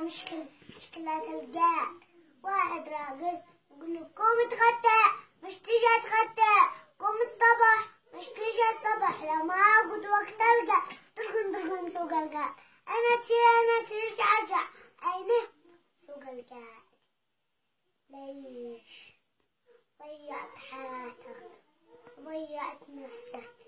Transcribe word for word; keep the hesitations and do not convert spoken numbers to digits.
مشكلة مشكلة تلقاه واحد راقد يقول له قوم اتغدى مش تيجي اتغدى، قوم اصطبح مش تيجي اصطبح، لما اقعد وقت القى ترقن ترقن سوق القاعد، انا تيجي انا تيجي ارجع عينه سوق القاعد. ليش ضيعت حياتك ضيعت نفسك؟